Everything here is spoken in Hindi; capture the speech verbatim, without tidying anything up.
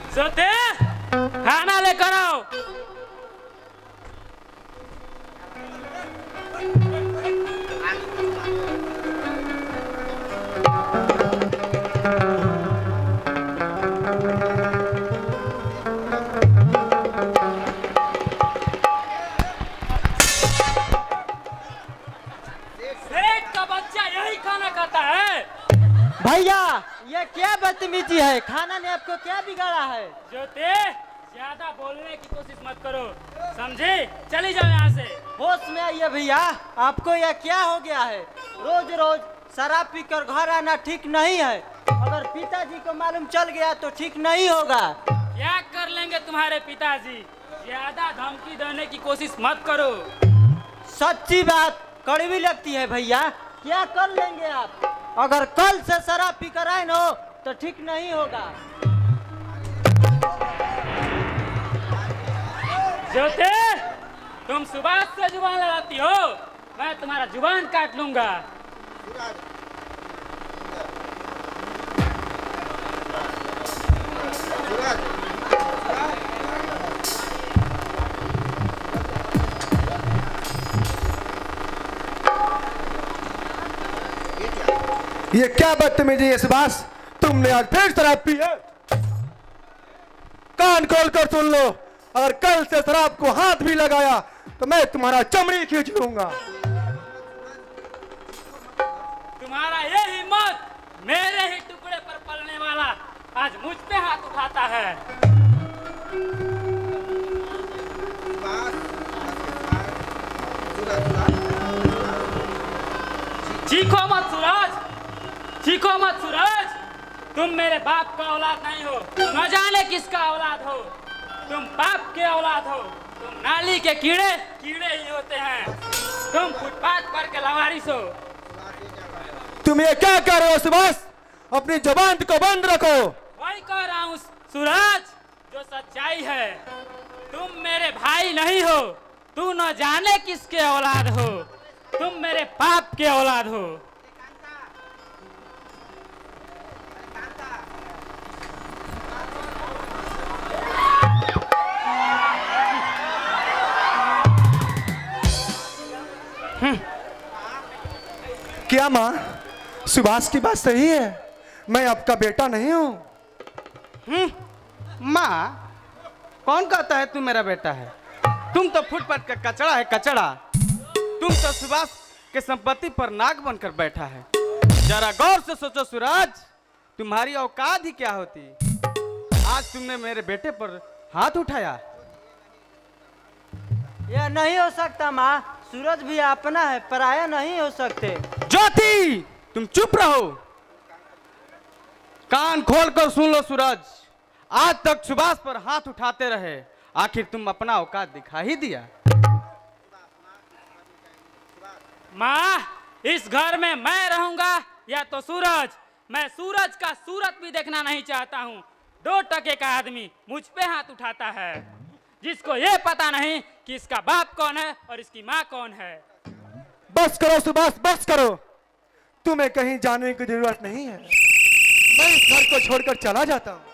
सोते खाना लेकर आओ। सेठ का बच्चा यही खाना खाता है। भैया ये क्या बदतमीजी है, खाना ने आपको क्या बिगाड़ा है? ज्योति ज्यादा बोलने की कोशिश मत करो, समझे? चली जाओ यहाँ से। होश में आइए भैया, आपको यह क्या हो गया है? रोज रोज शराब पीकर घर आना ठीक नहीं है। अगर पिताजी को मालूम चल गया तो ठीक नहीं होगा। क्या कर लेंगे तुम्हारे पिताजी? ज्यादा धमकी देने की कोशिश मत करो। सच्ची बात कड़वी लगती है भैया, क्या कर लेंगे आप? अगर कल से शराब पीकर आए न तो ठीक नहीं होगा। ज्योति तुम सुबह से जुबान लड़ाती हो, मैं तुम्हारा जुबान काट लूंगा। ये क्या बदतमीजी है सुभाष, तुमने आज फिर शराब पी है? कान खोल कर सुन लो, अगर कल से शराब को हाथ भी लगाया तो मैं तुम्हारा चमड़ी खींच लूंगा। तुम्हारा ये हिम्मत, मेरे ही टुकड़े पर पलने वाला आज मुझ पे हाथ उठाता है। चीखो मत सूरज, चीखो मत सूरज, तुम मेरे बाप का औलाद नहीं हो, न जाने किसका औलाद हो। तुम बाप के औलाद हो, तुम नाली के कीड़े कीड़े ही होते हैं। तुम फुटपाथ पर के लवारिस हो। तुम ये क्या कर रहे हो सुभाष? अपनी जुबान को बंद रखो। वही कह रहा हूँ सूरज, जो सच्चाई है। तुम मेरे भाई नहीं हो, तू न जाने किसके औलाद हो। तुम मेरे बाप के औलाद हो। क्या माँ, सुभाष की बात सही है? मैं आपका बेटा नहीं हूँ। हम्म, माँ कौन कहता है तू मेरा बेटा है? तुम तो फुटपाथ का कचड़ा है, कचड़ा। तुम तो सुभाष के संपत्ति पर नाग बनकर बैठा है। जरा गौर से सोचो सूरज, तुम्हारी औकात ही क्या होती? आज तुमने मेरे बेटे पर हाथ उठाया। यह नहीं हो सकता माँ, सूरज भी अपना है, पराया नहीं हो सकते। ज्योति तुम चुप रहो, कान खोल कर सुन लो सूरज। आज तक सुभाष पर हाथ उठाते रहे, आखिर तुम अपना औकात दिखा ही दिया। माँ इस घर में मैं रहूंगा या तो सूरज। मैं सूरज का सूरत भी देखना नहीं चाहता हूँ। दो टके का आदमी मुझ पे हाथ उठाता है, जिसको ये पता नहीं कि इसका बाप कौन है और इसकी माँ कौन है। बस करो सुभाष, बस करो। तुम्हें कहीं जाने की जरूरत नहीं है, मैं इस घर को छोड़कर चला जाता हूँ।